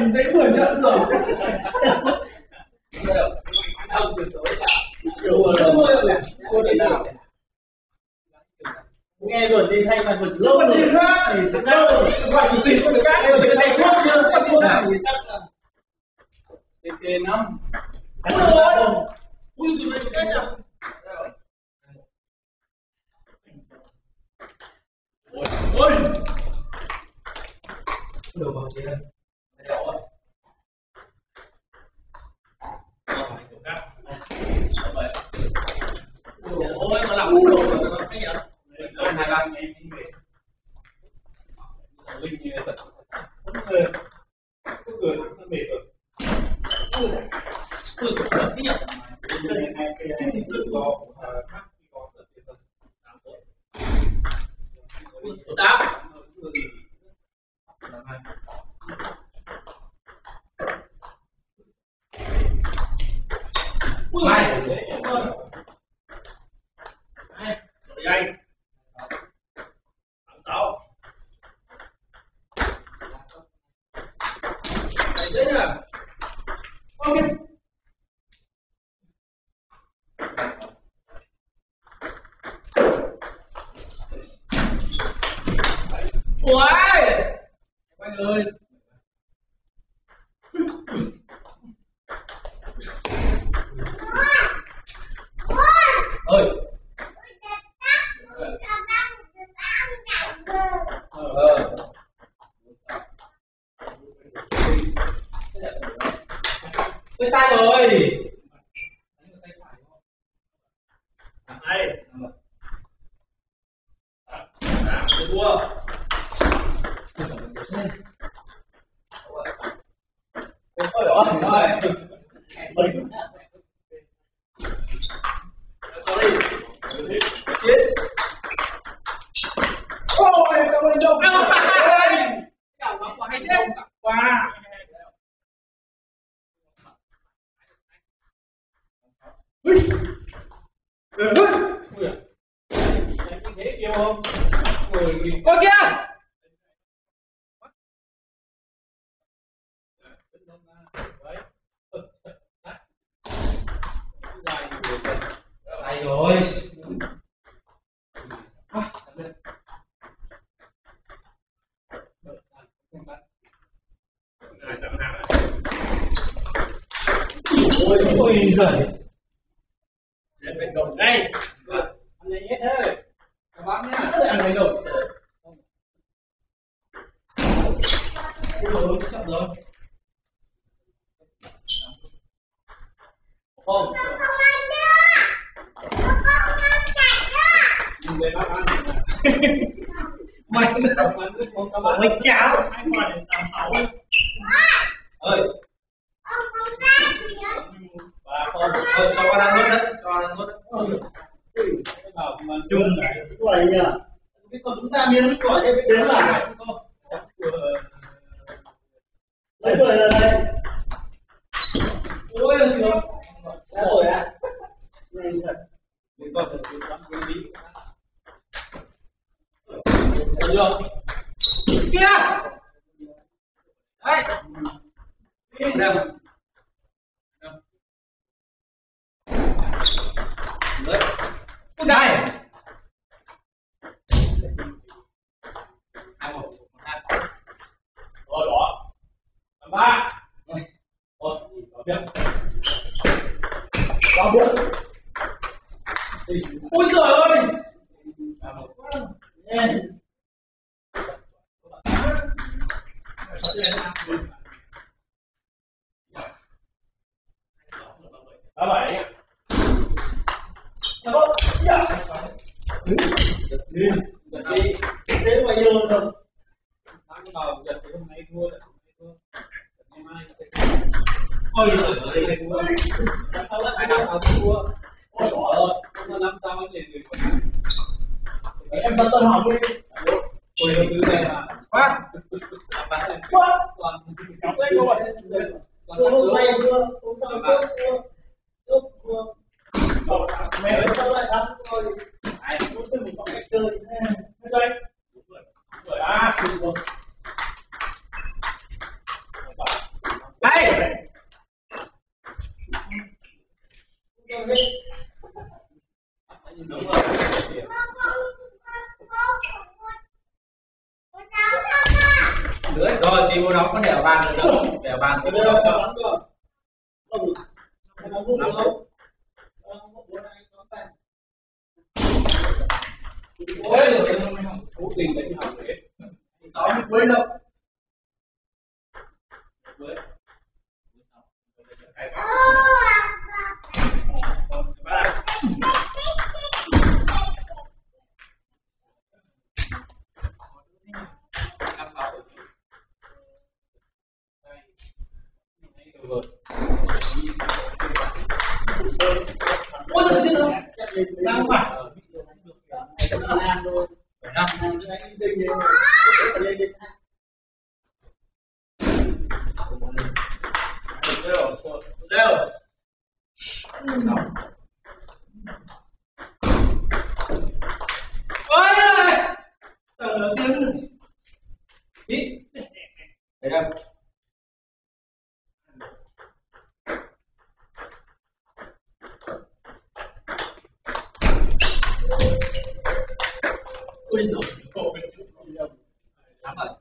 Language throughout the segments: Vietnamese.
mình thấy 10 trận rồi. Ông tuyệt đối là nghe rồi đi thay mặt vực lâu rồi thì thật ra gọi chủ tịch có được cái đây là thay thuốc chưa các thuốc nào thì chắc là tiền lắm. ui dồi ôi cái nào ôi Đồ bằng gì đây? ôi mà làm ngu rồi mà cái gì ạ? Hai ba ngày đi về. Linh như vậy. Không cười. Không cười, nó mệt rồi. Ui cái gì ạ? Thì tự do khác khi có tận tiền Tổ đáp Mai rồi anh 6 đấy thế à? Ok. Ui anh ơi ơi. Tôi sai rồi. này tôi thua Ôi rồi. sorry chiến ôi cảm ơn đông cảo nó quá hay thế qua Thế yêu không? ôi kìa Hay rồi. Ôi giời. để bên đồng đây Anh lấy hết thế. Các bác nhá. ăn bên đồng Ôi chậm rồi. không Về bác ăn. mày mày cháo Hai quả để tạm sáu. Ơi. Bà con cho con ăn nốt đấy, cho con ăn nốt đấy. Bảo mà chung này. tuổi nhỉ cái còn chúng ta miếng quả cho biết đến là mấy tuổi rồi đây Ôi chưa. đã tuổi à này thật Mình còn phải tính toán cái lý. được chưa kia Đấy. Đi nào. Đấy. con này 2 1 2. rồi đó 3 Rồi. rồi có biết có biết ôi giời ơi ba bảy nhá nó Đi. Đi. thế mà yêu được Bác vào Nhật thì hôm nay thua lại hôm nay thua. Ngày mai sẽ ôi giời ơi thua. sau đó Hai năm nào thua. Ôi bỏ rồi. Không là năm sau anh để người em tận tận học đi Ôi đầu tư về mà. Quá. quá Toàn cảm ơn các bạn chưa hôm nay chưa hôm sau trước mẹ sau lại thắng rồi ai cuối cùng mình có cách chơi đây rồi à Đây. Đúng rồi. Lưới rồi thì cô đóng có đèo bàn rồi, đèo bàn cái đèo bàn. Ôi rồi cố tình để học đấy. 6 mươi cuối đâu. Với. Ôi giời ơi, đang phải rồi. Phải năm. Rêu. Ôi ơi. Tiếng rồi. Đi. Thấy không? Ôi giời ơi. Lắm rồi.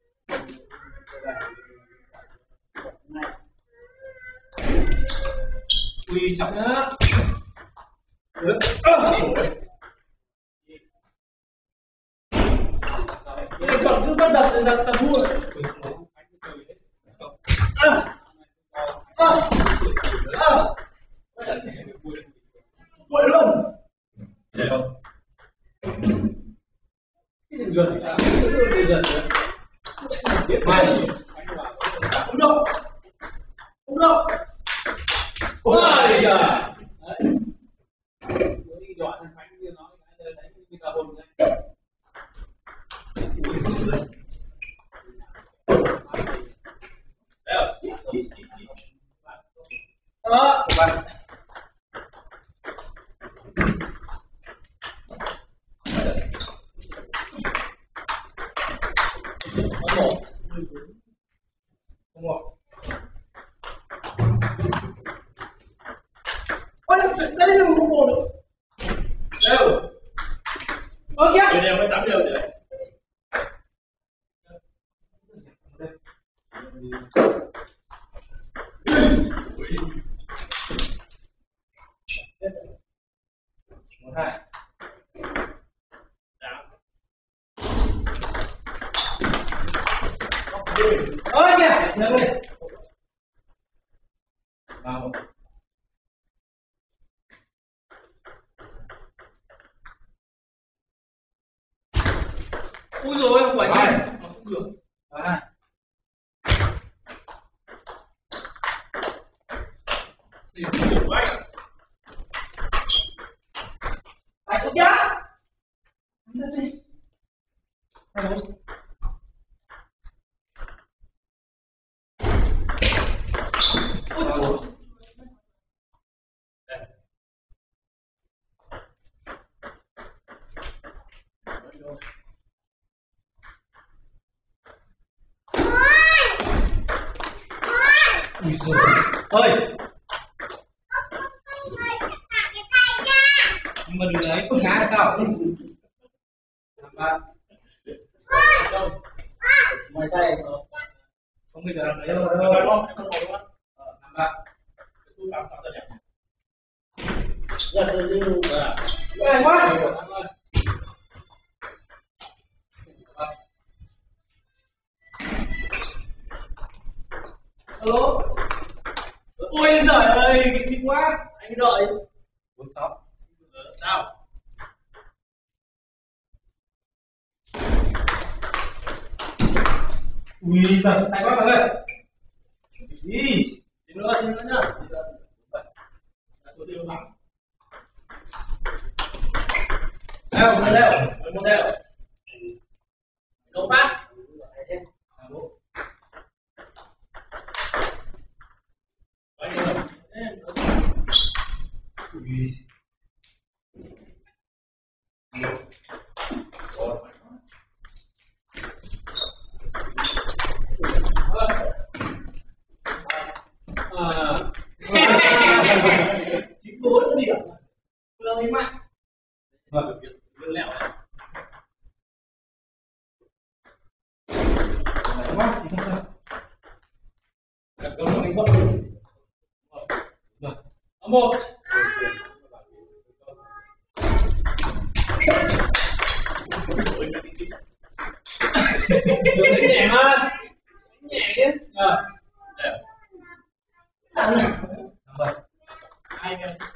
Ui chậm nhá. Được. Cái chọn cứ bắt giật giật tập thua. Quậy luôn. Để không? Cái gì giật này? Cái gì giật nữa? Biết mai gì? Không đâu. Không đâu. Ôi giời. Đấy. Cái đoạn này phanh như nó cái đấy như là hồn này. Đó, bạn. Không một. Ôi đây là một bộ. Đều. Ơ kìa. Đều mới tắm đều rồi. Một hai. Ơ kìa. Nâng lên. Vào. Ui rồi quả Hai. nhiên mà không được. Hai. Ai không nhá. Nâng lên. Hai bốn. Ôi. Ui giời ơi. Mình ấy con gái sao? Làm bạn. Ngoài tay Không bây giờ làm đấy đâu. Làm bạn. giật rồi lưu Ghê quá. Alo. Ôi giời ơi, cái gì quá. Anh đợi. 46. Sao? Ui giời, hay quá bạn ơi. Đi. Đi nữa nhá. Là số tiêu bằng. Leo, lên leo. Một đều. Đầu phát. Ui. quá thì không sao. Đặt câu mình không. Rồi. Một. Đánh nhẹ mà. Nhẹ chứ. Rồi. Hai